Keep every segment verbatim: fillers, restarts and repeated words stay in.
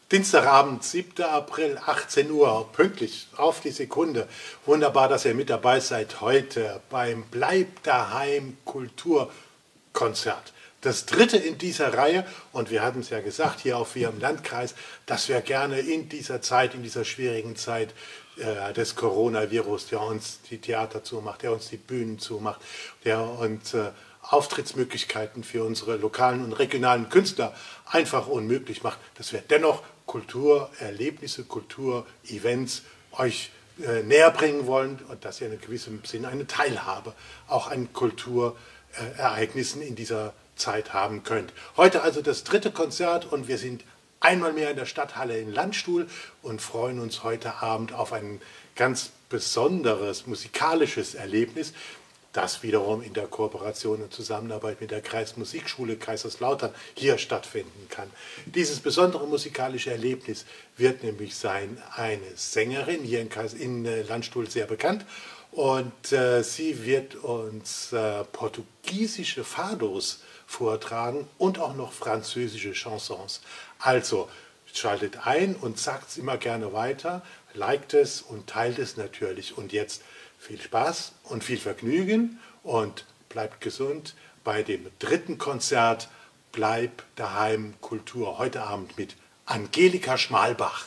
Dienstagabend, siebter April, achtzehn Uhr, pünktlich auf die Sekunde. Wunderbar, dass ihr mit dabei seid heute beim Bleib daheim Kulturkonzert. Das dritte in dieser Reihe, und wir hatten es ja gesagt, hier auch wir im Landkreis, dass wir gerne in dieser Zeit, in dieser schwierigen Zeit äh, des Coronavirus, der uns die Theater zumacht, der uns die Bühnen zumacht, der uns äh, Auftrittsmöglichkeiten für unsere lokalen und regionalen Künstler einfach unmöglich macht, dass wir dennoch Kulturerlebnisse, Kulturevents euch äh, näher bringen wollen und dass ihr in gewissem Sinn eine Teilhabe auch an Kulturereignissen in dieser Zeit haben könnt. Heute also das dritte Konzert und wir sind einmal mehr in der Stadthalle in Landstuhl und freuen uns heute Abend auf ein ganz besonderes musikalisches Erlebnis, das wiederum in der Kooperation und Zusammenarbeit mit der Kreismusikschule Kaiserslautern hier stattfinden kann. Dieses besondere musikalische Erlebnis wird nämlich sein eine Sängerin, hier in, Kais in äh, Landstuhl sehr bekannt, und äh, sie wird uns äh, portugiesische Fados vortragen und auch noch französische Chansons. Also schaltet ein und sagt es immer gerne weiter, liked es und teilt es natürlich. Und jetzt viel Spaß und viel Vergnügen und bleibt gesund bei dem dritten Konzert Bleib daheim Kultur. Heute Abend mit Angelika Schmalbach.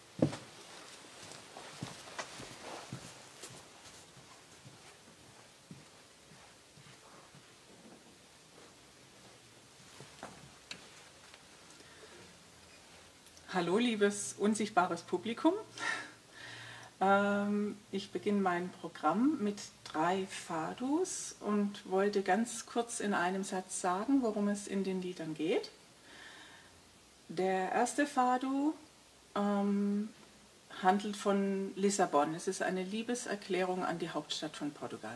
Hallo, liebes unsichtbares Publikum. Ich beginne mein Programm mit drei Fados und wollte ganz kurz in einem Satz sagen, worum es in den Liedern geht. Der erste Fado ähm, handelt von Lissabon. Es ist eine Liebeserklärung an die Hauptstadt von Portugal.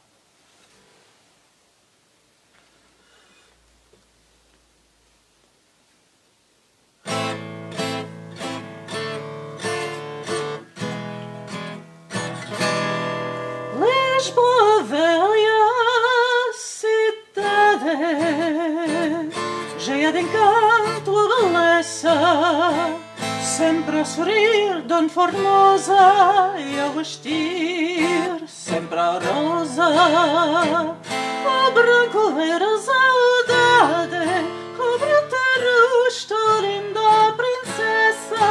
Cheia de encanto e beleza, sempre a sorrir, Dona Formosa, e a vestir sempre a rosa. O branco era a saudade, o preto era o estou linda princesa.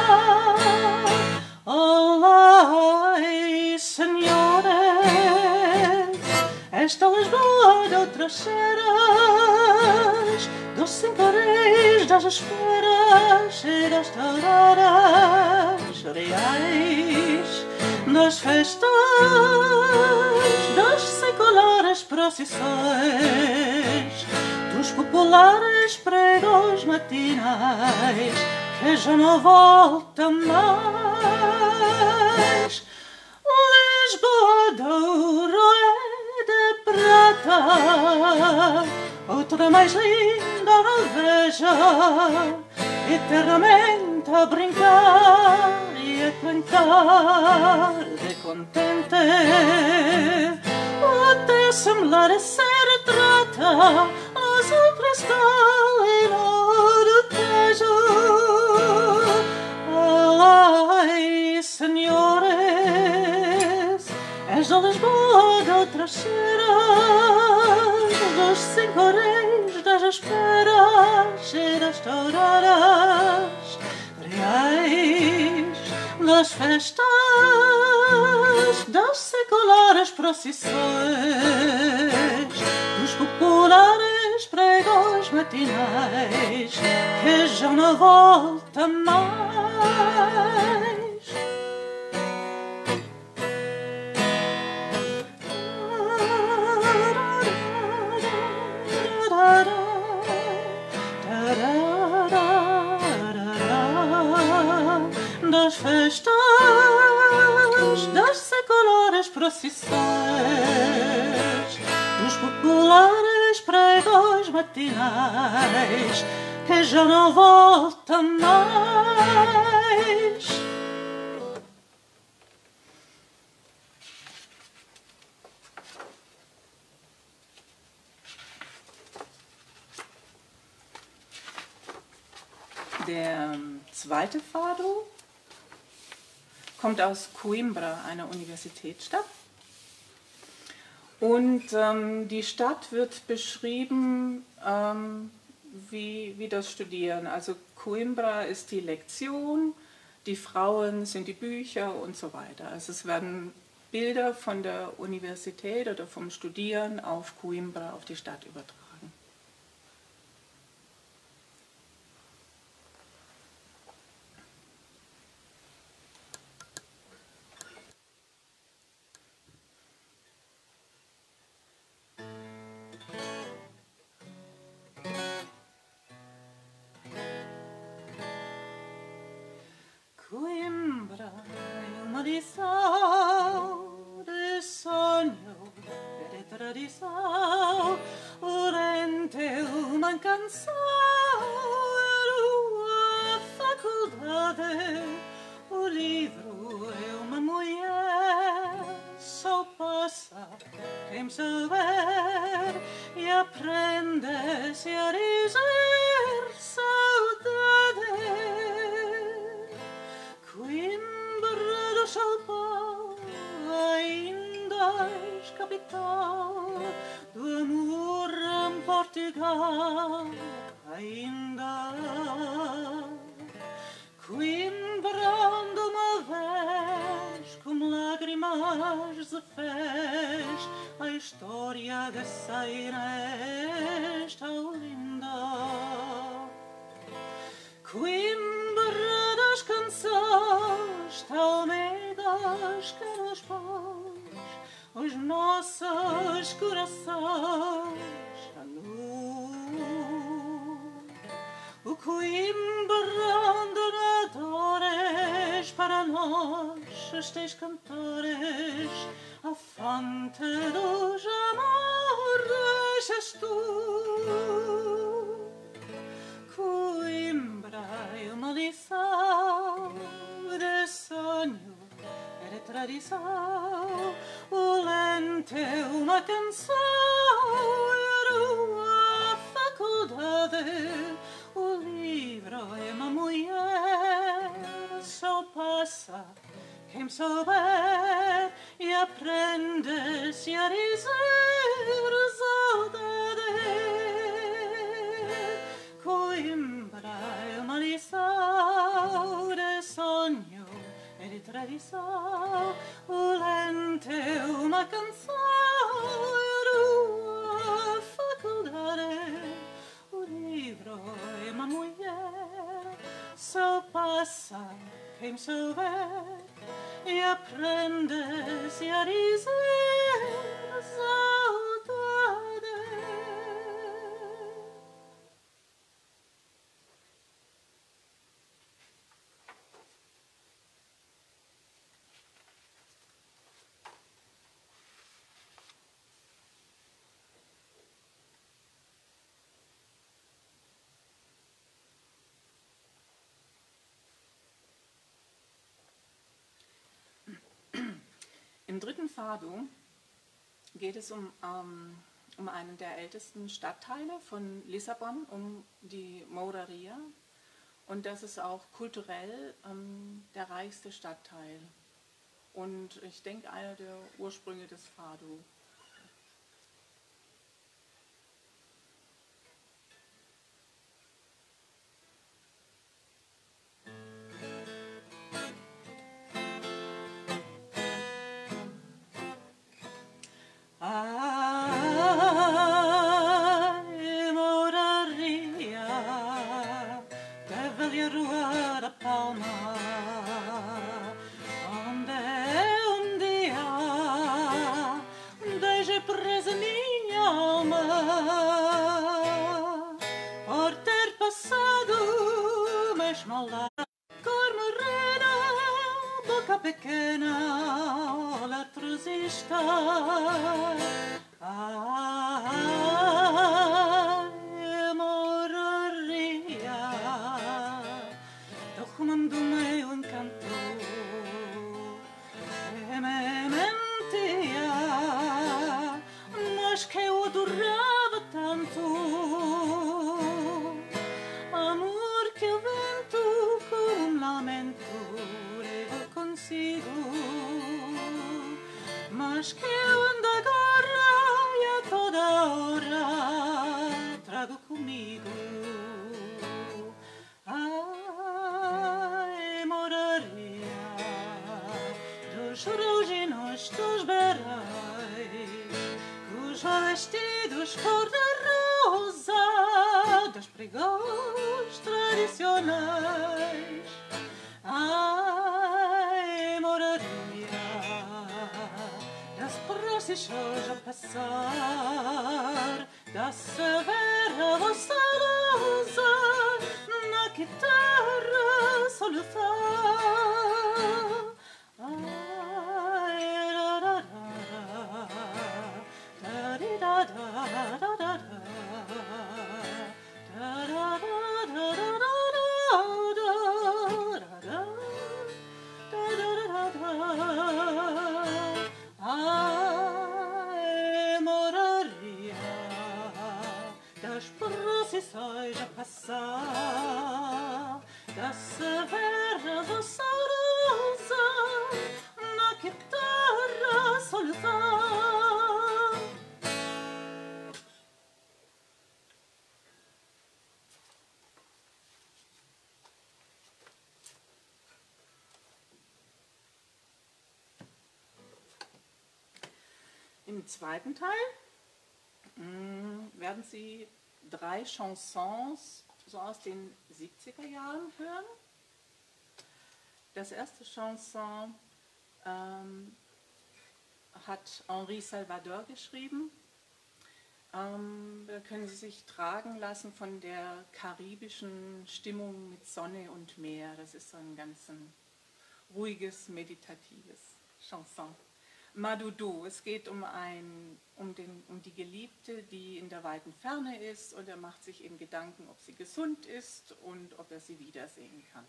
Olá, senhores, esta Lisboa de outras ceras, dos cinco reis das esperas e das tararas reais, das festas, das seculares procissões, dos populares pregos matinais que já não voltam mais. Lisboa de ouro e de prata, outra mais linda não veja, eternamente a brincar e a cantar de contente, até semblar a ser trata, azul cristal e ouro tejo. Ai, senhores, és da Lisboa de outras ceras, dos cinco reis das esperas e das touradas reais, das festas, das seculares procissões, dos populares pregos matinais que já não voltam mais. Das festas, das seculares procissões, dos populares pregos matinais que já não voltam mais. Der zweite Fado kommt aus Coimbra, einer Universitätsstadt. Und ähm, die Stadt wird beschrieben ähm, wie, wie das Studieren. Also Coimbra ist die Lektion, die Frauen sind die Bücher und so weiter. Also es werden Bilder von der Universität oder vom Studieren auf Coimbra, auf die Stadt übertragen. Coimbra è uma lição de sonho e de tradição, o rente é uma canção, a faculdade, o livro é uma mulher, só passa quem souber e aprende-se a dizer saudade. Coimbra do Chalpau ainda és capital do amor em Portugal, ainda. Coimbra onde uma vez com lágrimas se fez a história de ser esta linda. Coimbra das canções tão meigas que nos pôs os nossos corações à luz. O Coimbra onde nadores para nós estes cantores, a fonte dos amores és tu. Coimbra é uma lição de sonho e de tradição, o lente é uma canção, a faculdade, o livro é uma mulher, só passa quem souber e aprende-se a dizer saudade. Coimbra é uma lição de sonho e de tradição, o lente é uma canção, a faculdade, o livro é uma mulher, só passa quem souber e aprende-se a dizer saudade. Im dritten Fado geht es um, ähm, um einen der ältesten Stadtteile von Lissabon, um die Mouraria. Und das ist auch kulturell ähm, der reichste Stadtteil. Und ich denke, einer der Ursprünge des Fado. Pequena eletricista, ai, moraria, doch do meu encanto, e me mentia, mas que eu adorava tanto, amor que eu vento mas que eu ando agora e a toda hora trago comigo. Ai, moraria dos ruginos dos berais, dos vestidos cor-de-rosa, dos pregões tradicionais. Ai, moraria das procissões a passar, da severa voz rosa na guitarra solfar. Ai, da da da da da da da da da Ai, moraria das procissões a passar, da severa voz rosa na guitarra solfar. Im zweiten Teil mh, werden Sie drei Chansons so aus den siebziger Jahren hören. Das erste Chanson ähm, hat Henri Salvador geschrieben. Ähm, da können Sie sich tragen lassen von der karibischen Stimmung mit Sonne und Meer. Das ist so ein ganz ein ruhiges, meditatives Chanson. Madudu, es geht um, ein, um, den, um die Geliebte, die in der weiten Ferne ist, und er macht sich eben Gedanken, ob sie gesund ist und ob er sie wiedersehen kann.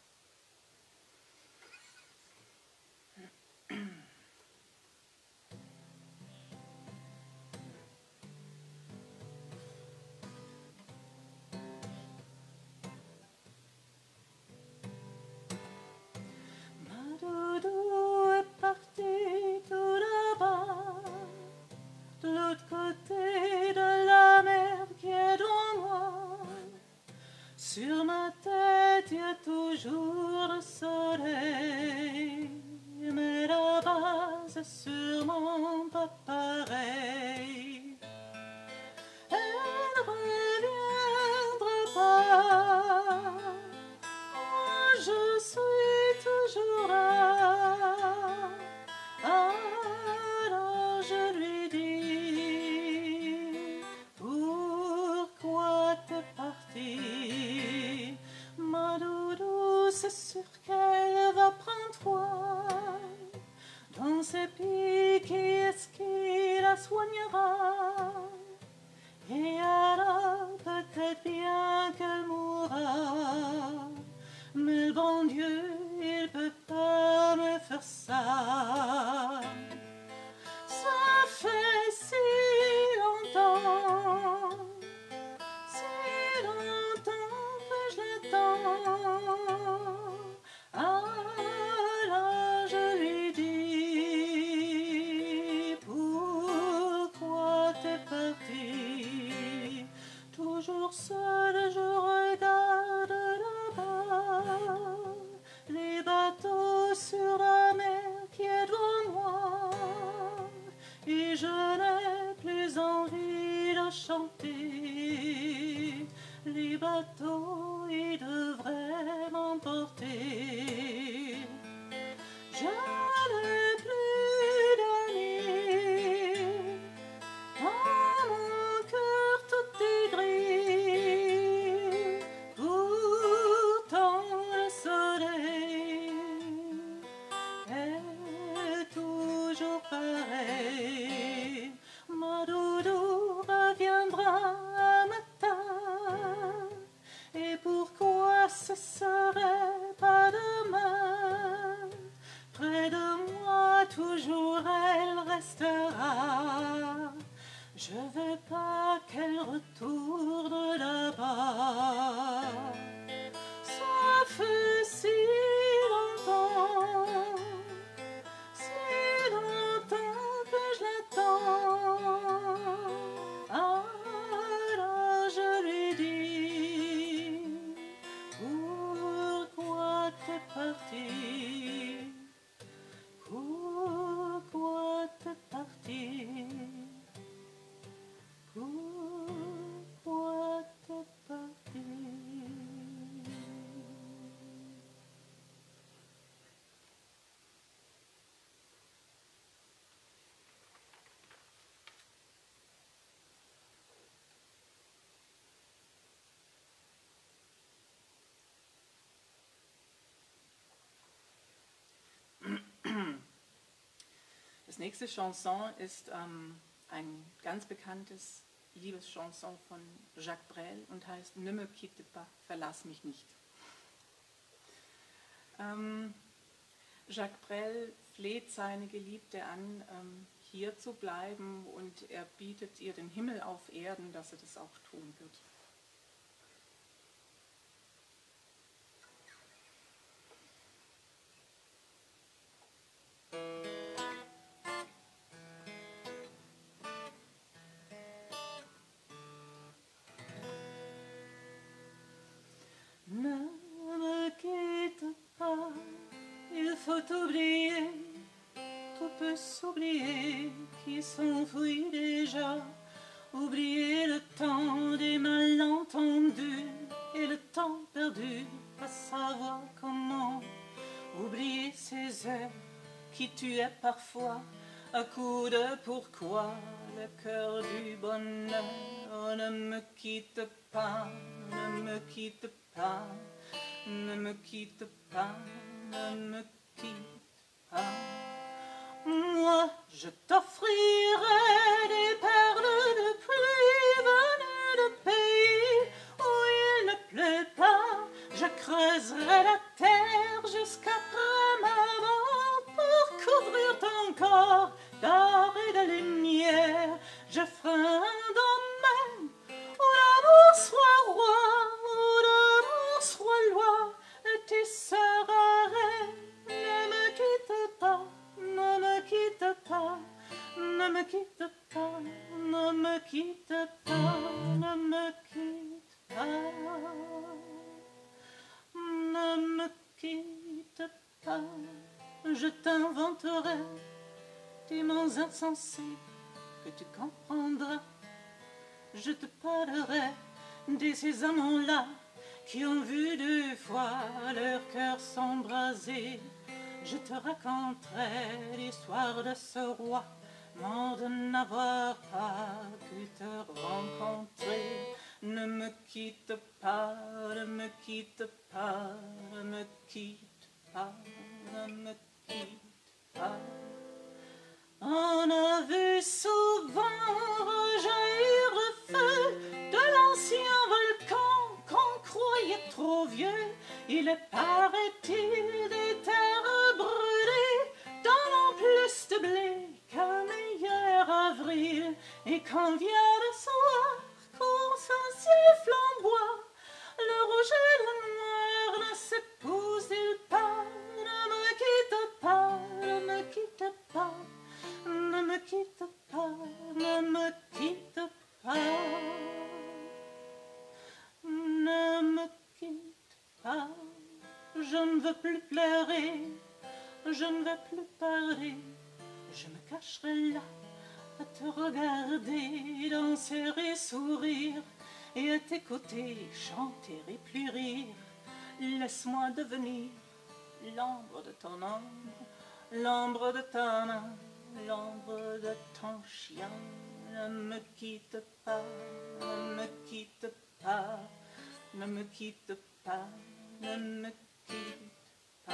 Madudu est parti tout là-bas, de l'autre côté de la mer qui est devant moi. Sur ma tête, il y a toujours le soleil, mais là-bas, c'est sûrement pas pareil. Elle ne reviendra pas, moi je suis toujours là. Alors je lui dis, pourquoi t'es parti? Madoudou, c'est sûr qu'elle va prendre froid. Dans ses pieds, qui est-ce qui la soignera? Et alors peut-être bien qu'elle mourra. Mais le bon Dieu, il peut pas me faire ça. Ça fait si longtemps, si longtemps que je l'attends. Alors je lui dis, pourquoi t'es parti? Toujours seul, je regarde là-bas les bateaux sur la mer qui est devant moi, et je n'ai plus envie de chanter. Les bateaux, ils devraient m'emporter. Je n'ai plus d'amis, dans mon cœur tout est gris. Pourtant le soleil est toujours pareil. Madoudou reviendra un matin, et pourquoi ce serait pas demain? Près de moi toujours elle restera. Je veux pas qu'elle retourne là-bas. Ça fait si longtemps, si longtemps nächste Chanson ist ähm, ein ganz bekanntes Liebeschanson von Jacques Brel und heißt Ne me quitte pas, verlass mich nicht. Ähm, Jacques Brel fleht seine Geliebte an, ähm, hier zu bleiben, und er bietet ihr den Himmel auf Erden, dass er das auch tun wird. Ne me quitte pas, il faut oublier, tout peut s'oublier qui s'enfuit déjà. Oublier le temps des malentendus et le temps perdu, pas savoir comment. Oublier ces heures qui tuaient parfois à coups de pourquoi. Le cœur du bonheur, oh, ne me quitte pas, ne me quitte pas, ne me quitte pas, ne me quitte pas. Moi, je t'offrirai des perles de pluie venues de pays où il ne pleut pas. Je creuserai la terre jusqu'après ma mort pour couvrir ton corps d'or et de lumière. Je ferai un domaine où l'amour soit roi, où l'amour soit loi, et tu seras reine. Ne me quitte pas, ne me quitte pas, ne me quitte pas, ne me quitte pas, ne me quitte pas, ne me quitte pas. Je t'inventerai des mots insensés que tu comprendras. Je te parlerai de ces amants-là qui ont vu deux fois leur cœur s'embraser. Je te raconterai l'histoire de ce roi, mort de n'avoir pas pu te rencontrer. Ne me quitte pas, ne me quitte pas, ne me quitte pas, ne me quitte pas. On a vu souvent rejaillir le feu de l'ancien volcan qu'on croyait trop vieux. Il est, paraît-il, des terres brûlées, donnant plus de blé qu'un meilleur avril. Et quand vient le soir, qu'on se ciel flamboie, le rouge et le noir ne s'épousent-ils pas? Ne me quitte pas, ne me quitte pas, ne me quitte pas, ne me quitte pas, ne me quitte pas. Je ne veux plus pleurer, je ne veux plus parler, je me cacherai là à te regarder, danser et sourire, et à t'écouter chanter et plus rire. Laisse-moi devenir l'ombre de ton ombre, l'ombre de ton âme, l'ombre de ton chien. Ne me quitte pas, ne me quitte pas, ne me quitte pas, ne me quitte pas.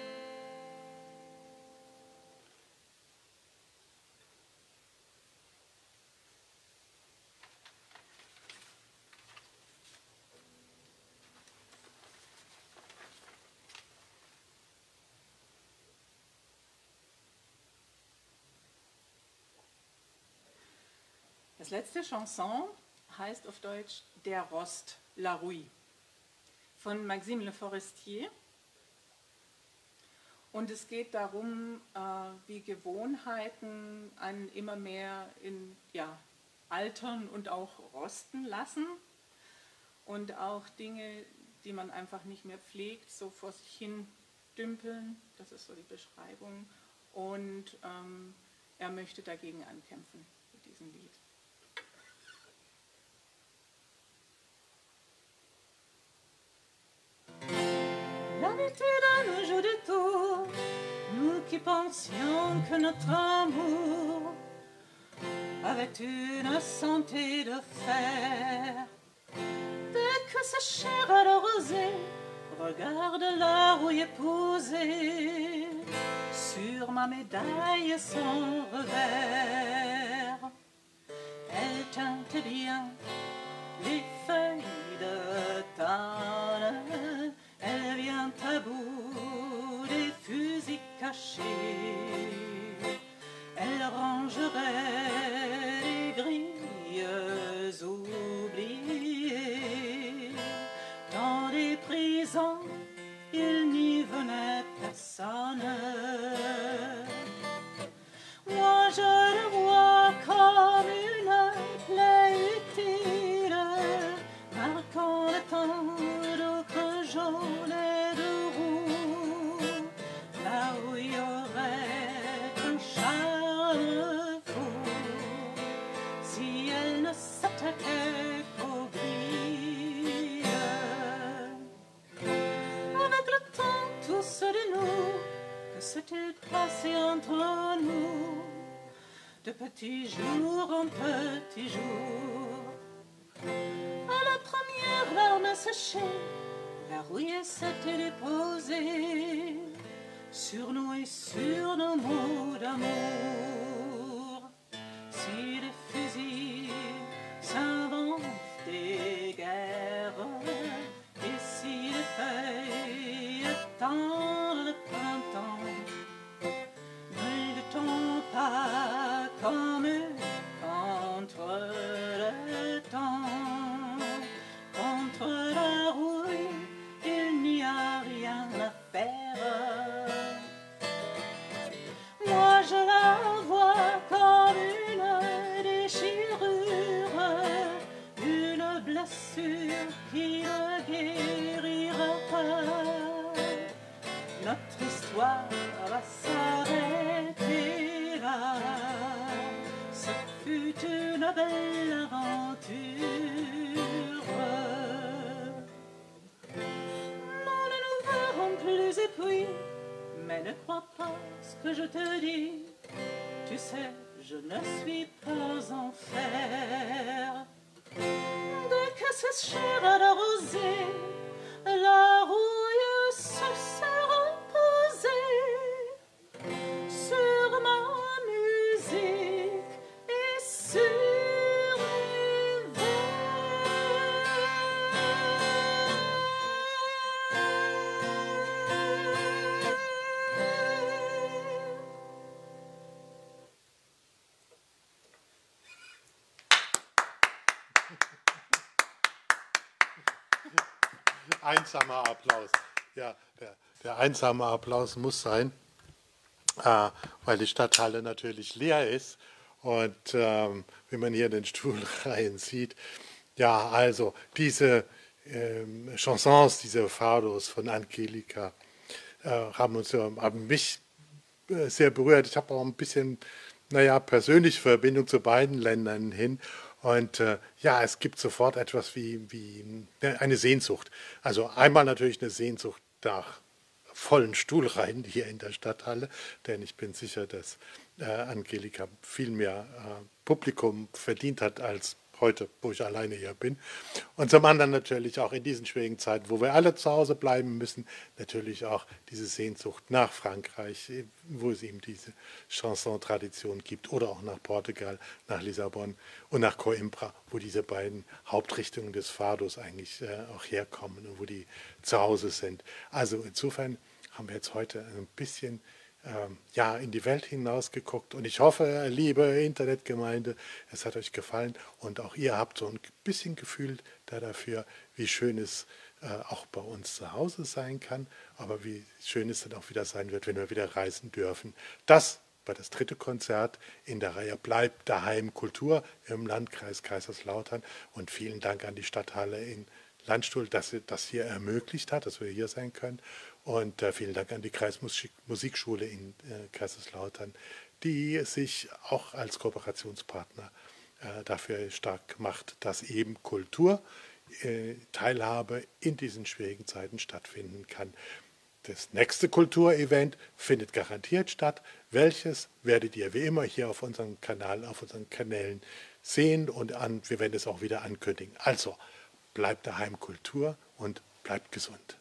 Das letzte Chanson heißt auf Deutsch Der Rost, La Rouille, von Maxime Le Forestier. Und es geht darum, äh, wie Gewohnheiten einen immer mehr in, ja, altern und auch rosten lassen. Und auch Dinge, die man einfach nicht mehr pflegt, so vor sich hin dümpeln. Das ist so die Beschreibung. Und ähm, er möchte dagegen ankämpfen mit diesem Lied. L'habitude nous joue des tours, nous qui pensions que notre amour avait une santé de fer. Dès que sa chair a le rosé, regarde la rouille épousée. sur ma médaille son revers. Elle teinte bien les feuilles de tanne, elle vient à bout des fusils cachés, elle rangerait les grilles oubliées. Dans des prisons, il n'y venait personne. Moi je le vois comme une plaie utile, marquant le temps d'ocre jaune et de roux, là où il y aurait un charme fou, si elle ne s'attaquait qu'aux grilles. Avec le temps, tout se dénoue, que s'est-il passé entre nous? De petits jours en petits jours, à la première larme séchée, la rouillée s'était déposée sur nous et sur nos mots d'amour. Si les fusils s'inventent des guerres, et si les feuilles attendent le printemps, ne luttons pas comme eux contre le temps. Contre la rouille, il n'y a rien à faire. Moi je la vois comme une déchirure, une blessure qui ne guérira pas. Notre histoire va s'arrêter là. Ce fut une belle aventure. Nous ne nous verrons plus et puis, mais ne crois pas ce que je te dis. Tu sais, je ne suis pas en fer. Dès que cette chair a arrosé, la rouille se sera posée sur ma musique et sur mes Einsamer Applaus. Ja, der, der einsame Applaus muss sein, äh, weil die Stadthalle natürlich leer ist. Und ähm, wie man hier in den Stuhlreihen sieht, ja, also diese ähm, Chansons, diese Fados von Angelika äh, haben, uns, haben mich äh, sehr berührt. Ich habe auch ein bisschen, naja, persönliche Verbindung zu beiden Ländern hin. Und äh, ja, es gibt sofort etwas wie, wie eine Sehnsucht. Also einmal natürlich eine Sehnsucht nach vollen Stuhlreihen hier in der Stadthalle, denn ich bin sicher, dass äh, Angelika viel mehr äh, Publikum verdient hat als heute, wo ich alleine hier bin. Und zum anderen natürlich auch in diesen schwierigen Zeiten, wo wir alle zu Hause bleiben müssen, natürlich auch diese Sehnsucht nach Frankreich, wo es eben diese Chanson-Tradition gibt, oder auch nach Portugal, nach Lissabon und nach Coimbra, wo diese beiden Hauptrichtungen des Fados eigentlich äh, auch herkommen und wo die zu Hause sind. Also insofern haben wir jetzt heute ein bisschen ähm, ja, in die Welt hinausgeguckt und ich hoffe, liebe Internetgemeinde, es hat euch gefallen und auch ihr habt so ein bisschen Gefühl da dafür, wie schön es äh, auch bei uns zu Hause sein kann, aber wie schön es dann auch wieder sein wird, wenn wir wieder reisen dürfen. Das war das dritte Konzert in der Reihe Bleib daheim Kultur im Landkreis Kaiserslautern und vielen Dank an die Stadthalle in Landstuhl, dass sie das hier ermöglicht hat, dass wir hier sein können. Und äh, vielen Dank an die Kreismusikschule in äh, Kaiserslautern, die sich auch als Kooperationspartner äh, dafür stark macht, dass eben Kultur, äh, Teilhabe in diesen schwierigen Zeiten stattfinden kann. Das nächste Kulturevent findet garantiert statt. Welches werdet ihr wie immer hier auf unserem Kanal, auf unseren Kanälen sehen und an, wir werden es auch wieder ankündigen. Also, bleibt daheim Kultur und bleibt gesund.